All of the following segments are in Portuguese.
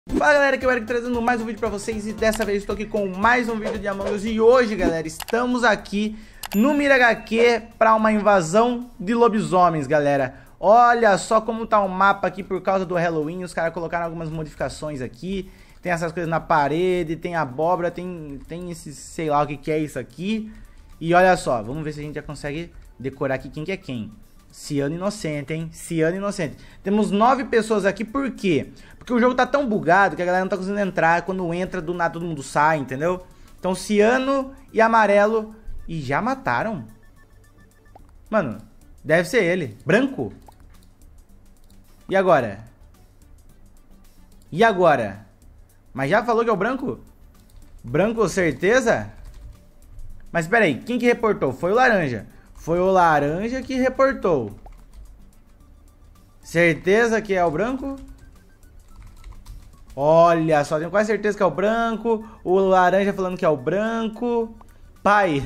Fala galera, que eu Eric trazendo mais um vídeo pra vocês e dessa vez estou aqui com mais um vídeo de Among Us. E hoje galera, estamos aqui no Mira HQ para uma invasão de lobisomens galera. Olha só como tá o mapa aqui por causa do Halloween, os caras colocaram algumas modificações aqui. Tem essas coisas na parede, tem abóbora, tem esse, sei lá o que é isso aqui. E olha só, vamos ver se a gente já consegue decorar aqui quem que é quem. Ciano inocente, hein? Ciano inocente. Temos 9 pessoas aqui, por quê? Porque o jogo tá tão bugado que a galera não tá conseguindo entrar. Quando entra, do nada todo mundo sai, entendeu? Então Ciano e Amarelo. E já mataram? Mano, deve ser ele. Branco? E agora? E agora? Mas já falou que é o branco? Branco, certeza? Mas espera aí, quem que reportou? Foi o laranja. Foi o laranja que reportou. Certeza que é o branco? Olha só, tenho quase certeza que é o branco. O laranja falando que é o branco. Pai.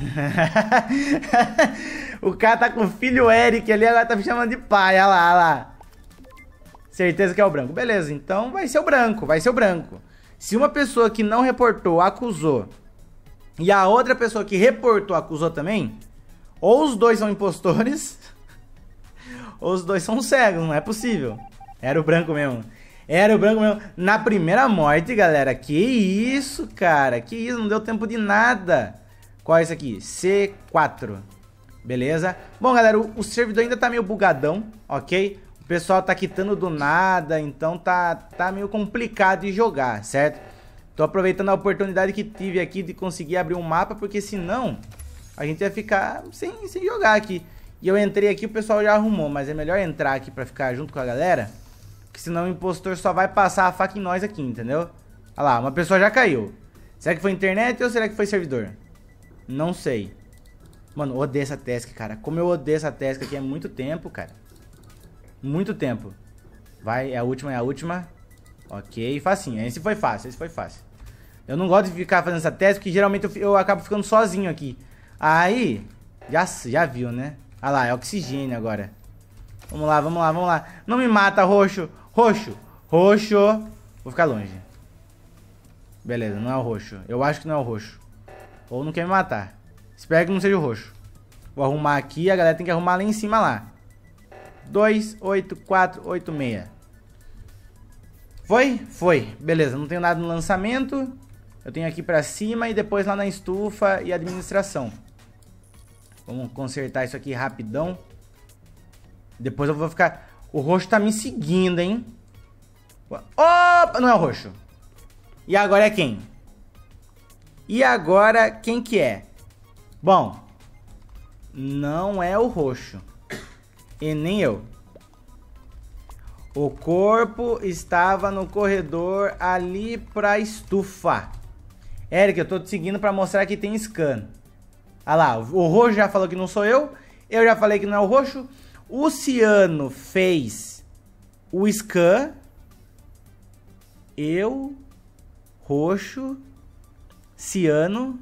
O cara tá com o filho Eric ali, agora tá me chamando de pai. Olha lá, olha lá. Certeza que é o branco. Beleza, então vai ser o branco, vai ser o branco. Se uma pessoa que não reportou acusou e a outra pessoa que reportou acusou também, ou os dois são impostores, ou os dois são cegos, não é possível. Era o branco mesmo. Era o branco mesmo. Na primeira morte, galera. Que isso, cara. Que isso, não deu tempo de nada. Qual é esse aqui? C4. Beleza? Bom, galera, o servidor ainda tá meio bugadão, ok? O pessoal tá quitando do nada, então tá meio complicado de jogar, certo? Tô aproveitando a oportunidade que tive aqui de conseguir abrir um mapa, porque senão a gente ia ficar sem jogar aqui. E eu entrei aqui, o pessoal já arrumou, mas é melhor entrar aqui pra ficar junto com a galera, porque senão o impostor só vai passar a faca em nós aqui, entendeu? Olha lá, uma pessoa já caiu. Será que foi internet ou será que foi servidor? Não sei. Mano, odeio essa task, cara. Como eu odeio essa task aqui há muito tempo, cara. Muito tempo. Vai, é a última, é a última. Ok, facinho. Esse foi fácil, esse foi fácil. Eu não gosto de ficar fazendo essa task, porque geralmente eu acabo ficando sozinho aqui. Aí, já viu, né? Olha lá, é oxigênio agora. Vamos lá, vamos lá, vamos lá. Não me mata, roxo. Roxo. Roxo. Vou ficar longe. Beleza, não é o roxo. Eu acho que não é o roxo. Ou não quer me matar. Espero que não seja o roxo. Vou arrumar aqui. A galera tem que arrumar lá em cima lá. 2, 8, 4, 8, 6. Foi? Foi. Beleza, não tenho nada no lançamento. Eu tenho aqui pra cima e depois lá na estufa e administração. Vamos consertar isso aqui rapidão. Depois eu vou ficar... O roxo tá me seguindo, hein? Opa! Não é o roxo. E agora é quem? E agora quem que é? Bom, não é o roxo. E nem eu. O corpo estava no corredor ali pra estufa. Eric, eu tô te seguindo pra mostrar que tem scan. Ah lá, o roxo já falou que não sou eu. Eu já falei que não é o roxo. O Ciano fez o scan. Eu, roxo, Ciano.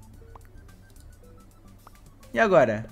E agora?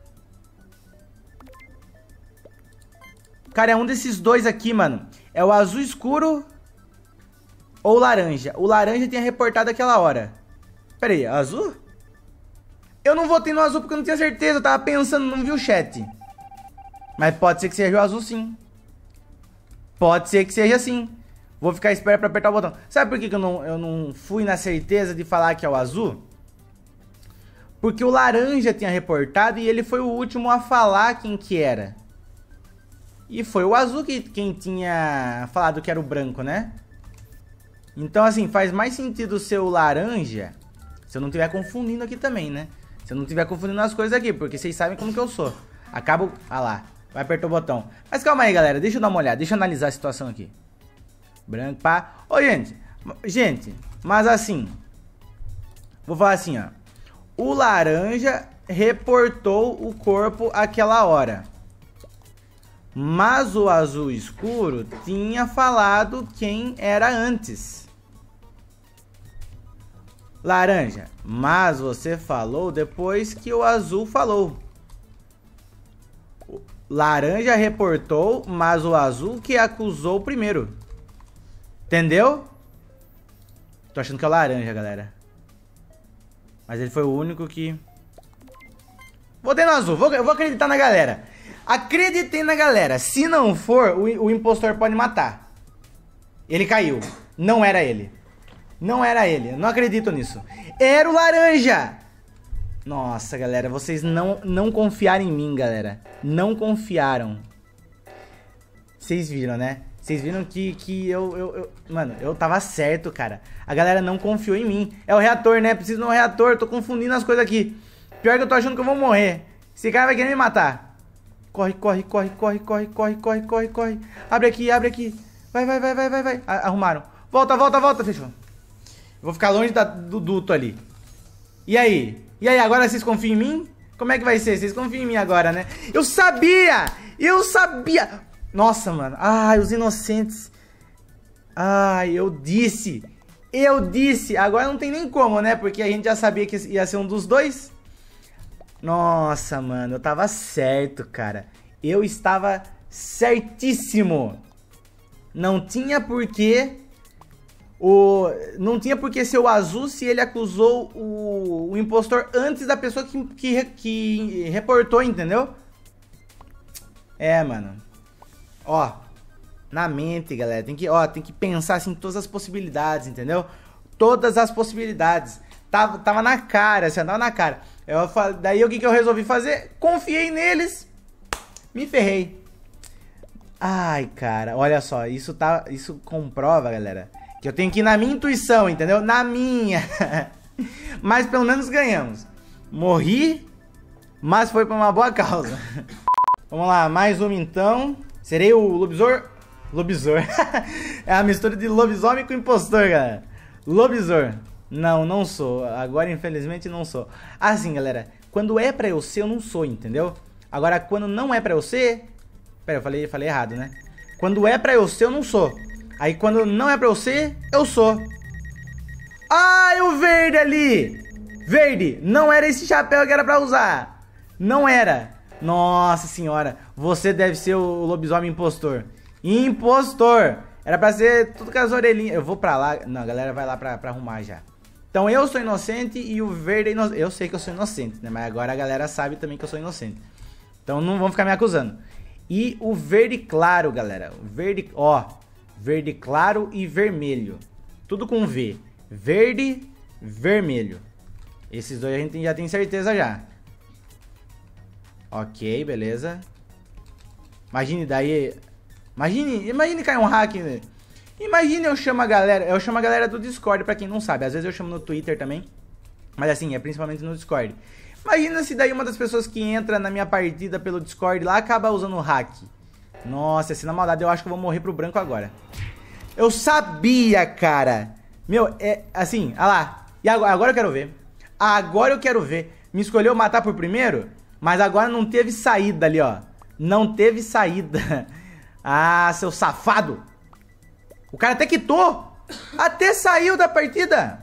Cara, é um desses dois aqui, mano. É o azul escuro ou o laranja. O laranja tinha reportado aquela hora. Pera aí, azul? Eu não votei no azul porque eu não tinha certeza. Eu tava pensando, não vi o chat. Mas pode ser que seja o azul sim. Pode ser que seja sim. Vou ficar esperto pra apertar o botão. Sabe por que eu não fui na certeza de falar que é o azul? Porque o laranja tinha reportado e ele foi o último a falar quem que era. E foi o azul quem tinha falado que era o branco, né? Então assim, faz mais sentido ser o laranja, se eu não estiver confundindo aqui também, né? Se eu não estiver confundindo as coisas aqui, porque vocês sabem como que eu sou. Acabo... Ah lá, vai apertar o botão. Mas calma aí, galera, deixa eu dar uma olhada, deixa eu analisar a situação aqui. Branco, pá. Ô, gente, mas assim, vou falar assim, ó. O laranja reportou o corpo aquela hora. Mas o azul escuro tinha falado quem era antes. Laranja, mas você falou depois que o azul falou. Laranja reportou, mas o azul que acusou primeiro. Entendeu? Tô achando que é o laranja, galera. Mas ele foi o único que... Votei no azul, eu vou acreditar na galera. Acreditei na galera. Se não for, o impostor pode matar. Ele caiu. Não era ele. Não era ele. Eu não acredito nisso. Era o laranja. Nossa, galera. Vocês não confiaram em mim, galera. Não confiaram. Vocês viram, né? Vocês viram que Mano, eu tava certo, cara. A galera não confiou em mim. É o reator, né? Preciso de um reator. Tô confundindo as coisas aqui. Pior que eu tô achando que eu vou morrer. Esse cara vai querer me matar. Corre, corre, corre, corre, corre, corre, corre, corre, corre. Abre aqui, abre aqui. Vai, vai, vai, vai, vai, vai. Arrumaram. Volta, volta, volta. Fechou. Eu vou ficar longe do duto ali. E aí? E aí, agora vocês confiam em mim? Como é que vai ser? Vocês confiam em mim agora, né? Eu sabia! Eu sabia! Nossa, mano. Ai, os inocentes. Ai, eu disse. Eu disse. Agora não tem nem como, né? Porque a gente já sabia que ia ser um dos dois. Nossa, mano. Eu tava certo, cara. Eu estava certíssimo. Não tinha porquê... Não tinha porquê ser o azul se ele acusou o impostor antes da pessoa que reportou, entendeu? É, mano. Ó, na mente, galera, tem que pensar assim em todas as possibilidades, entendeu? Todas as possibilidades. Tava na cara, assim, tava na cara. Daí o que eu resolvi fazer? Confiei neles, me ferrei. Ai, cara, olha só, isso comprova, galera, que eu tenho que ir na minha intuição, entendeu? Na minha. Mas pelo menos ganhamos. Morri, mas foi por uma boa causa. Vamos lá, mais uma então. Serei o lobisor. Lobisor. É a mistura de lobisomem com impostor, galera. Lobisor. Não, não sou. Agora, infelizmente, não sou. Assim, galera, quando é pra eu ser, eu não sou, entendeu? Agora, quando não é pra eu ser... Pera, eu falei errado, né? Quando é pra eu ser, eu não sou. Aí, quando não é pra eu ser, eu sou. Ah, o verde ali! Verde! Não era esse chapéu que era pra usar. Não era. Nossa senhora, você deve ser o lobisomem impostor. Impostor! Era pra ser tudo com as orelhinhas. Eu vou pra lá. Não, a galera vai lá pra arrumar já. Então eu sou inocente e o verde é inocente. Eu sei que eu sou inocente, né? Mas agora a galera sabe também que eu sou inocente. Então não vão ficar me acusando. E o verde claro, galera. O verde, ó. Verde claro e vermelho. Tudo com V. Verde, vermelho. Esses dois a gente já tem certeza já. Ok, beleza. Imagine daí... Imagine cair um hack, né? Imagine eu chamo a galera do Discord, pra quem não sabe. Às vezes eu chamo no Twitter também. Mas assim, é principalmente no Discord. Imagina se daí uma das pessoas que entra na minha partida pelo Discord lá acaba usando o hack. Nossa, assim, na maldade eu acho que eu vou morrer pro branco agora. Eu sabia, cara. Meu, é assim, olha lá. E agora eu quero ver. Agora eu quero ver. Me escolheu matar por primeiro, mas agora não teve saída ali, ó. Não teve saída. Ah, seu safado. O cara até quitou. Até saiu da partida.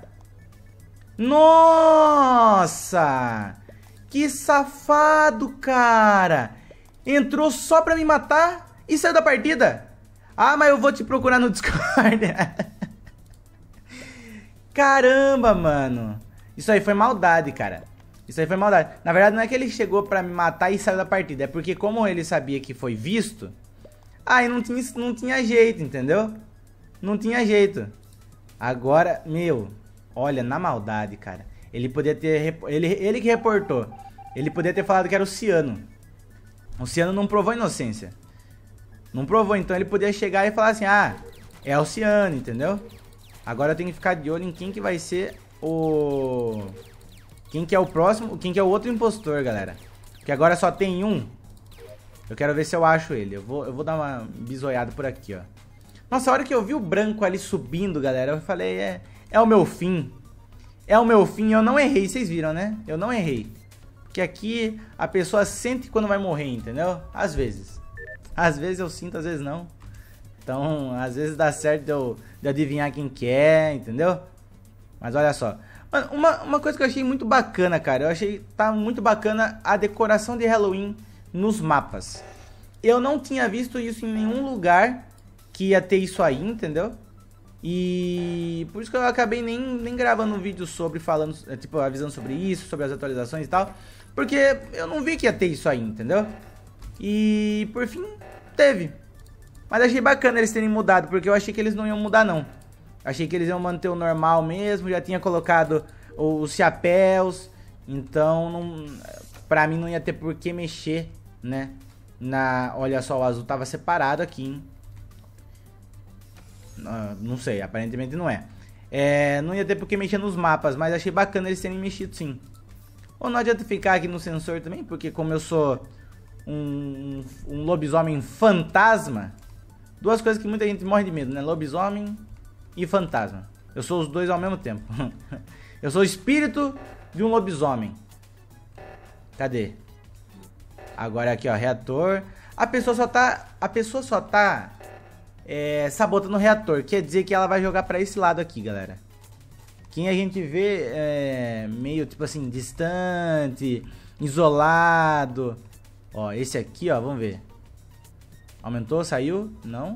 Nossa. Que safado, cara. Entrou só pra me matar e saiu da partida. Ah, mas eu vou te procurar no Discord. Caramba, mano. Isso aí foi maldade, cara. Isso aí foi maldade. Na verdade, não é que ele chegou pra me matar e saiu da partida. É porque como ele sabia que foi visto, aí não tinha jeito, entendeu? Não tinha jeito. Agora, meu, olha, na maldade, cara. Ele podia ter... Ele que reportou. Ele podia ter falado que era o Ciano. O Ciano não provou inocência. Não provou, então ele podia chegar e falar assim: ah, é o Ciano, entendeu? Agora eu tenho que ficar de olho em quem que vai ser o... Quem que é o próximo, quem que é o outro impostor, galera. Porque agora só tem um. Eu quero ver se eu acho ele. Eu vou dar uma bisoiada por aqui, ó. Nossa, a hora que eu vi o branco ali subindo, galera, eu falei, é o meu fim. É o meu fim, eu não errei, vocês viram, né? Eu não errei. Porque aqui a pessoa sente quando vai morrer, entendeu? Às vezes. Às vezes eu sinto, às vezes não. Então, às vezes dá certo de adivinhar quem que é, entendeu? Mas olha só. Mano, uma coisa que eu achei muito bacana, cara. Eu achei tá muito bacana a decoração de Halloween nos mapas. Eu não tinha visto isso em nenhum lugar que ia ter isso aí, entendeu? E E por isso que eu acabei nem gravando um vídeo sobre, falando, tipo, avisando sobre isso, sobre as atualizações e tal. Porque eu não vi que ia ter isso aí, entendeu? E por fim, teve. Mas achei bacana eles terem mudado, porque eu achei que eles não iam mudar não. Achei que eles iam manter o normal mesmo, já tinha colocado os chapéus. Então, não, pra mim não ia ter por que mexer, né? Olha só, o azul tava separado aqui, hein? Não sei, aparentemente não é. Não ia ter por que mexer nos mapas, mas achei bacana eles terem mexido sim. Ou não adianta ficar aqui no sensor também, porque como eu sou um lobisomem fantasma, duas coisas que muita gente morre de medo, né? Lobisomem e fantasma. Eu sou os dois ao mesmo tempo. Eu sou o espírito de um lobisomem. Cadê? Agora aqui, ó, reator. A pessoa só tá sabotando o reator. Quer dizer que ela vai jogar pra esse lado aqui, galera. Quem a gente vê meio, tipo assim, distante, isolado. Ó, esse aqui, ó, vamos ver. Aumentou, saiu? Não.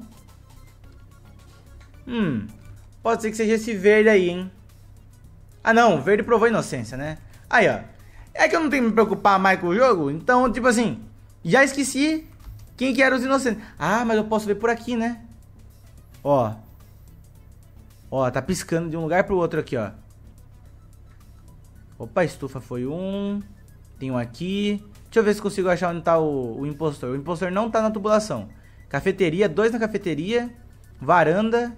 Pode ser que seja esse verde aí, hein. Ah, não, o verde provou inocência, né? Aí, ó. É que eu não tenho que me preocupar mais com o jogo. Então, tipo assim, já esqueci quem que era os inocentes. Ah, mas eu posso ver por aqui, né? Ó. Ó, tá piscando de um lugar pro outro aqui, ó. Opa, estufa foi um. Tem um aqui. Deixa eu ver se consigo achar onde tá o impostor. O impostor não tá na tubulação. Cafeteria, 2 na cafeteria. Varanda.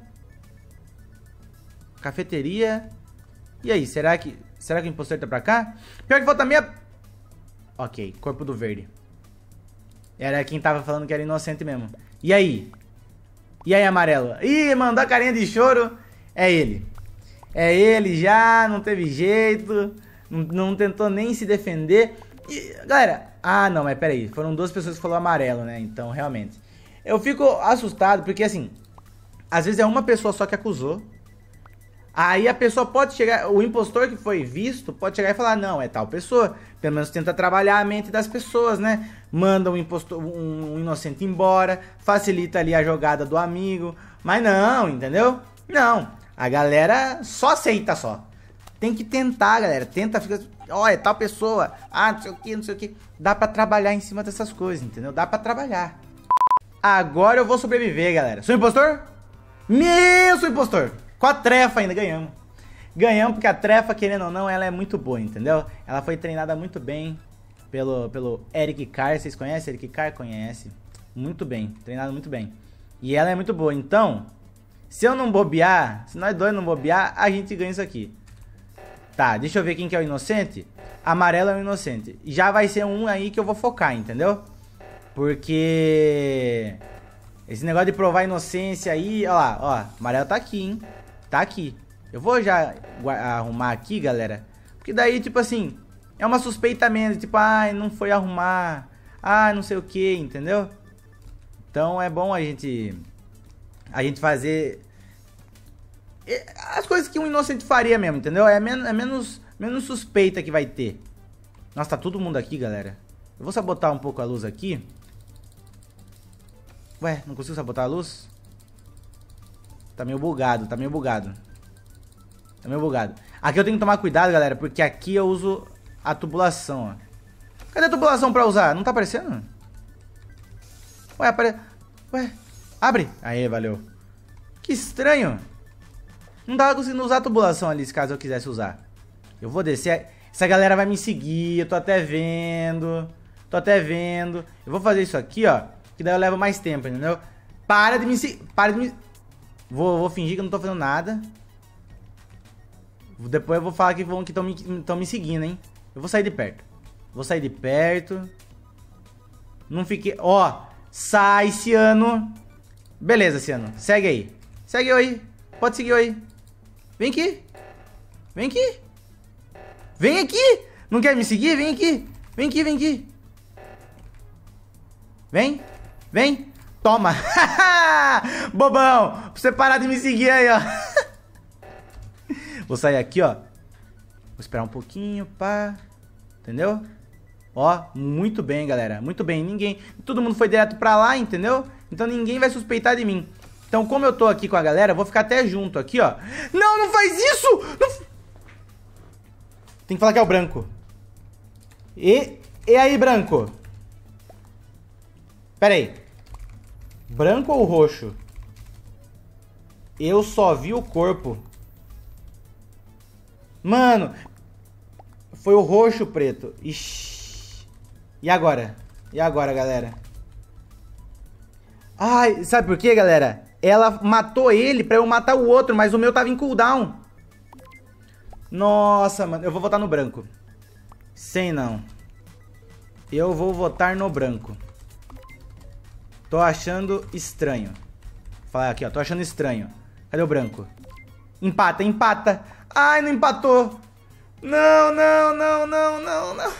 Cafeteria. E aí, será que o impostor tá pra cá? Pior que falta meia... Ok, corpo do verde. Era quem tava falando que era inocente mesmo. E aí? E aí, amarelo? Ih, mandou a carinha de choro. É ele. É ele já, não teve jeito. Não tentou nem se defender. E, galera... Ah, não, mas peraí. Foram 2 pessoas que falaram amarelo, né? Então, realmente. Eu fico assustado porque, assim... Às vezes é uma pessoa só que acusou. Aí a pessoa pode chegar, o impostor que foi visto pode chegar e falar, não, é tal pessoa. Pelo menos tenta trabalhar a mente das pessoas, né? Manda um impostor, um inocente embora, facilita ali a jogada do amigo. Mas não, entendeu? Não, a galera só aceita só. Tem que tentar, galera. Tenta, fica, ó, é tal pessoa. Ah, não sei o que, não sei o que. Dá pra trabalhar em cima dessas coisas, entendeu? Dá pra trabalhar. Agora eu vou sobreviver, galera. Sou impostor? Sou impostor. Com a trefa ainda, ganhamos. Ganhamos porque a trefa, querendo ou não, ela é muito boa, entendeu? Ela foi treinada muito bem pelo Eric Carr. Vocês conhecem Eric Carr? Conhece. Muito bem, treinado muito bem. E ela é muito boa, então... Se eu não bobear, se nós dois não bobear, a gente ganha isso aqui. Tá, deixa eu ver quem que é o inocente. Amarelo é o inocente. Já vai ser um aí que eu vou focar, entendeu? Porque... esse negócio de provar inocência aí... Ó lá, ó. Amarelo tá aqui, hein? Tá aqui. Eu vou já arrumar aqui, galera. Porque daí, tipo assim... é uma suspeita menos. Tipo, ai, não foi arrumar. Ah, não sei o que, entendeu? Então é bom a gente fazer... as coisas que um inocente faria mesmo, entendeu? É menos suspeita que vai ter. Nossa, tá todo mundo aqui, galera. Eu vou sabotar um pouco a luz aqui. Ué, não consigo sabotar a luz? Tá meio bugado, tá meio bugado. Tá meio bugado. Aqui eu tenho que tomar cuidado, galera, porque aqui eu uso a tubulação, ó. Cadê a tubulação pra usar? Não tá aparecendo? Ué, Ué, abre. Aê, valeu. Que estranho. Não tava conseguindo usar a tubulação ali, se caso eu quisesse usar. Eu vou descer. Essa galera vai me seguir, eu tô até vendo. Tô até vendo. Eu vou fazer isso aqui, ó. Que daí eu levo mais tempo, entendeu? Para de me seguir. Para de me... Vou fingir que eu não tô fazendo nada. Depois eu vou falar que estão me seguindo, hein? Eu vou sair de perto. Vou sair de perto. Não fiquei... Ó, sai, Ciano. Beleza, Ciano. Segue aí. Segue eu aí. Pode seguir eu aí. Vem aqui. Vem aqui. Vem aqui. Não quer me seguir? Vem aqui. Vem aqui, vem aqui. Vem. Vem. Toma. Bobão. Pra você parar de me seguir aí, ó. Vou sair aqui, ó. Vou esperar um pouquinho, pá. Entendeu? Ó, muito bem, galera. Muito bem. Todo mundo foi direto pra lá, entendeu? Então ninguém vai suspeitar de mim. Então, como eu tô aqui com a galera, eu vou ficar até junto aqui, ó. Não, não faz isso! Não... Tem que falar que é o branco. E aí, branco? Pera aí. Branco ou roxo? Eu só vi o corpo. Mano, foi o roxo, preto. Ixi. E agora? E agora, galera? Ai, sabe por quê, galera? Ela matou ele pra eu matar o outro, mas o meu tava em cooldown. Nossa, mano. Eu vou votar no branco. Sei não. Eu vou votar no branco. Tô achando estranho. Vou falar aqui, ó. Tô achando estranho. Cadê o branco? Empata, empata. Ai, não empatou. Não, não, não, não, não, não.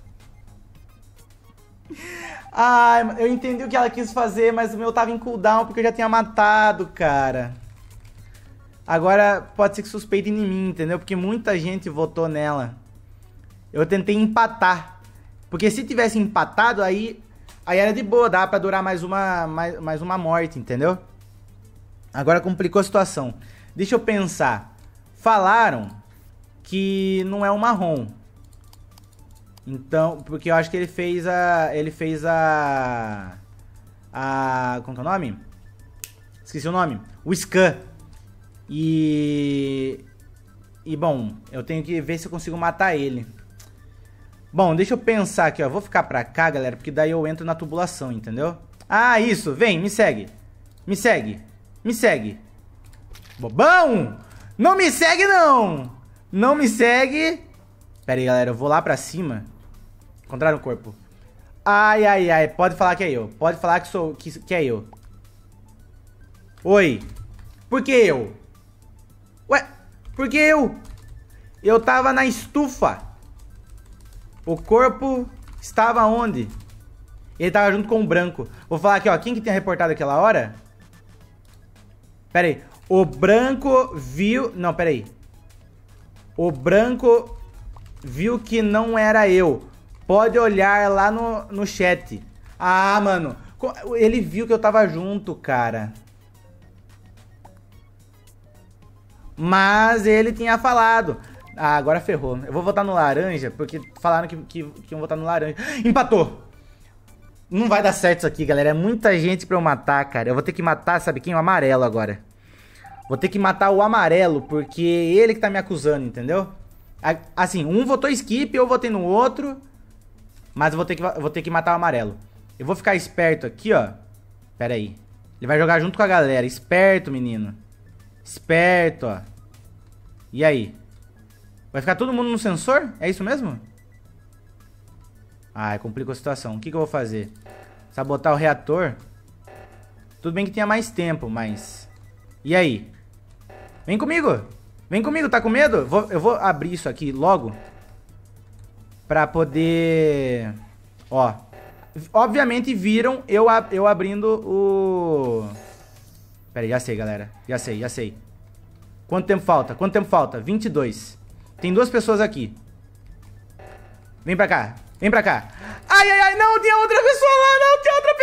Ai, eu entendi o que ela quis fazer, mas o meu tava em cooldown porque eu já tinha matado, cara. Agora pode ser que suspeitem em mim, entendeu? Porque muita gente votou nela. Eu tentei empatar. Porque se tivesse empatado, aí era de boa, dá pra durar mais uma morte, entendeu? Agora complicou a situação. Deixa eu pensar. Falaram que não é o marrom. Então, porque eu acho que ele fez como que é o nome? Esqueci o nome. O scan. E bom, eu tenho que ver se eu consigo matar ele. Bom, deixa eu pensar aqui, ó. Vou ficar pra cá, galera, porque daí eu entro na tubulação, entendeu? Ah, isso. Vem, me segue. Me segue. Me segue. Bobão! Não me segue, não! Não me segue. Pera aí, galera. Eu vou lá pra cima. Encontraram o corpo. Ai, ai, ai. Pode falar que é eu. Pode falar que é eu. Oi. Por que eu? Ué, por que eu? Eu tava na estufa. O corpo estava onde? Ele tava junto com o branco. Vou falar aqui, ó. Quem que tinha reportado aquela hora? Pera aí. O branco viu... Não, pera aí. O branco viu que não era eu. Pode olhar lá no chat. Ah, mano. Ele viu que eu tava junto, cara. Mas ele tinha falado. Ah, agora ferrou. Eu vou votar no laranja, porque falaram que iam votar no laranja. Empatou! Não vai dar certo isso aqui, galera. É muita gente pra eu matar, cara. Eu vou ter que matar, sabe quem? O amarelo agora. Vou ter que matar o amarelo, porque ele que tá me acusando, entendeu? Assim, um votou skip, eu votei no outro. Mas eu vou ter que matar o amarelo. Eu vou ficar esperto aqui, ó. Pera aí. Ele vai jogar junto com a galera. Esperto, menino. Esperto, ó. E aí? Vai ficar todo mundo no sensor? É isso mesmo? Ai, complicou a situação. O que eu vou fazer? Sabotar o reator? Tudo bem que tinha mais tempo, mas... E aí? Vem comigo! Vem comigo, tá com medo? Eu vou abrir isso aqui logo. Pra poder... Ó. Obviamente viram eu abrindo o... Pera aí, já sei, galera. Já sei, já sei. Quanto tempo falta? Quanto tempo falta? 22. Tem duas pessoas aqui. Vem pra cá. Vem pra cá. Ai, ai, ai, não, tinha outra pessoa lá, não, tinha outra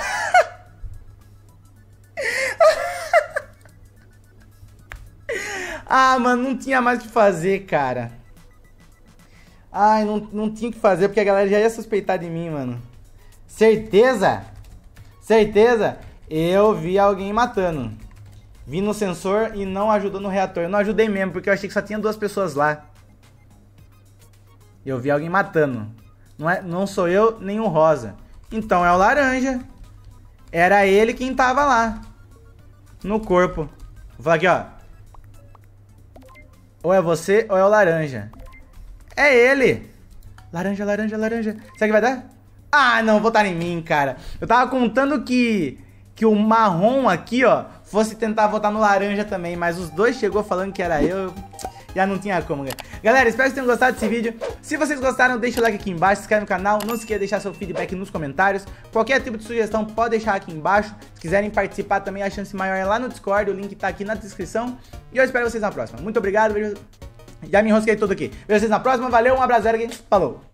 pessoa. Ah, mano, não tinha mais o que fazer, cara. Ai, não tinha o que fazer, porque a galera já ia suspeitar de mim, mano. Certeza? Certeza? Eu vi alguém matando. Vi no sensor e não ajudou no reator. Eu não ajudei mesmo, porque eu achei que só tinha duas pessoas lá. Eu vi alguém matando. Não sou eu, nem o rosa. Então é o laranja. Era ele quem tava lá. No corpo. Vou falar aqui, ó. Ou é você, ou é o laranja. É ele. Laranja, laranja, laranja. Será que vai dar? Ah, não, votaram em mim, cara. Eu tava contando que o marrom aqui, ó, fosse tentar votar no laranja também, mas os dois chegou falando que era eu. Já não tinha como, galera. Espero que tenham gostado desse vídeo. Se vocês gostaram, deixa o like aqui embaixo, se inscreve no canal. Não se esqueça de deixar seu feedback nos comentários. Qualquer tipo de sugestão pode deixar aqui embaixo. Se quiserem participar também, a chance maior é lá no Discord. O link tá aqui na descrição. E eu espero vocês na próxima. Muito obrigado. Já me enrosquei todo aqui. Vejo vocês na próxima. Valeu, um abraço, falou.